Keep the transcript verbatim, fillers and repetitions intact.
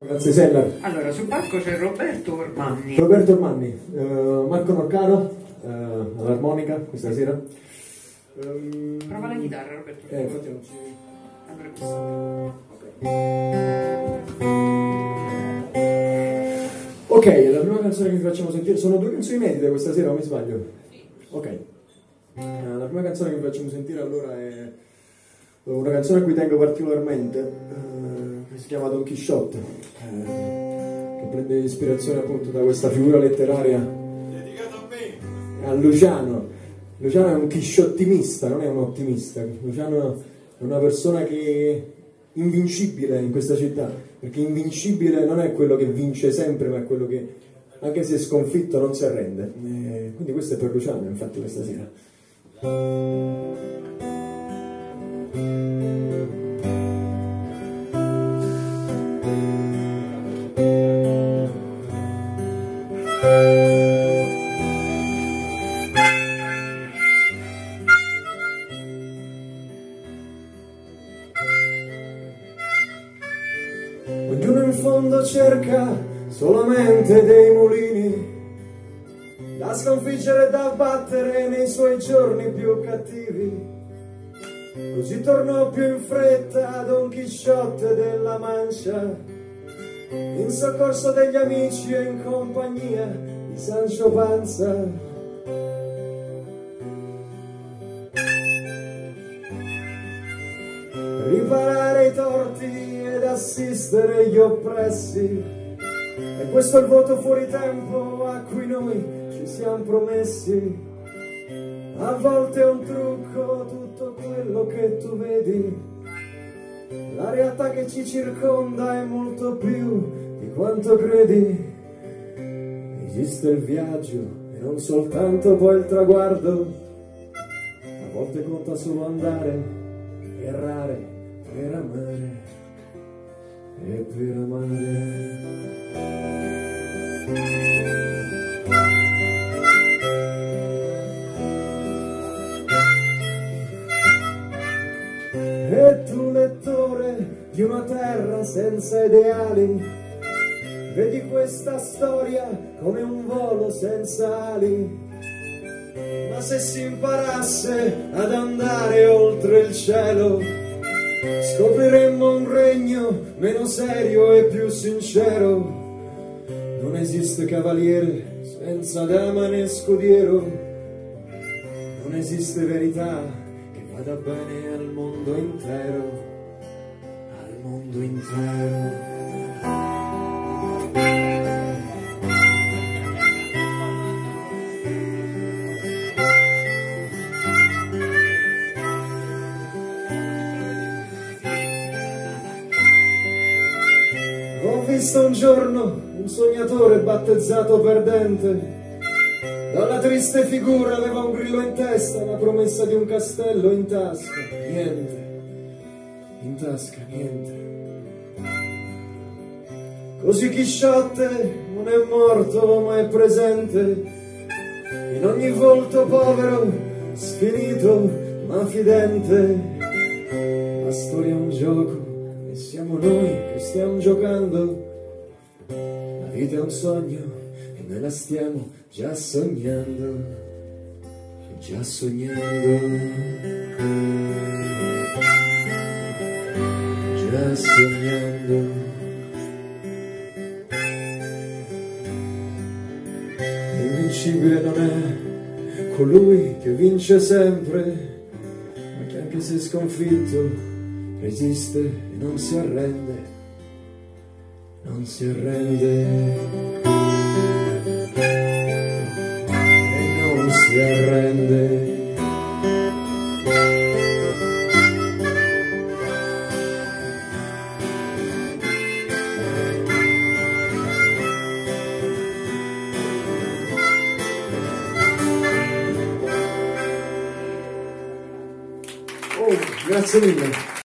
Grazie Sella. Allora, sul palco c'è Roberto Ormanni. Roberto Ormanni, uh, Marco Norcano uh, all'armonica questa sera. Um, Prova la chitarra, Roberto. Eh, infatti non ci... Allora, questo... Ok, la prima canzone che vi facciamo sentire, sono due canzoni inedite questa sera, o mi sbaglio? Ok. Uh, la prima canzone che vi facciamo sentire allora è una canzone a cui tengo particolarmente, uh, che si chiama Don Chisciotte, uh, che prende ispirazione appunto da questa figura letteraria dedicata a me, a Luciano. Luciano è un chisciottimista, non è un ottimista. Luciano è una persona che è invincibile in questa città, perché invincibile non è quello che vince sempre, ma è quello che, anche se è sconfitto, non si arrende. E quindi questo è per Luciano, infatti, questa sera. Ognuno in fondo cerca solamente dei mulini da sconfiggere e da battere nei suoi giorni più cattivi. Così tornò più in fretta Don Chisciotte della Mancia, in soccorso degli amici e in compagnia di Sancho Panza. Riparare i torti ed assistere gli oppressi, e questo è il voto fuori tempo a cui noi ci siamo promessi. A volte è un trucco tutto quello che tu vedi, la realtà che ci circonda è molto più di quanto credi. Esiste il viaggio e non soltanto poi il traguardo, a volte conta solo andare, errare per amare e per amare. E tu, lettore di una terra senza ideali, vedi questa storia come un volo senza ali. Ma se si imparasse ad andare oltre il cielo, scopriremmo un regno meno serio e più sincero. Non esiste cavaliere senza dama né scudiero, non esiste verità che vada bene al mondo intero, al mondo intero. Ho visto un giorno un sognatore battezzato perdente, dalla triste figura aveva un grillo in testa, la promessa di un castello in tasca, niente, in tasca niente. Così Chisciotte non è morto ma è presente, in ogni volto povero, sfinito ma fidente. La storia è un gioco e siamo noi che stiamo giocando, la vita è un sogno e noi la stiamo già sognando, già sognando, già sognando. Invincibile non è colui che vince sempre, ma che anche se sconfitto resiste e non si arrende, non si arrende, e non si arrende. Oh, grazie mille.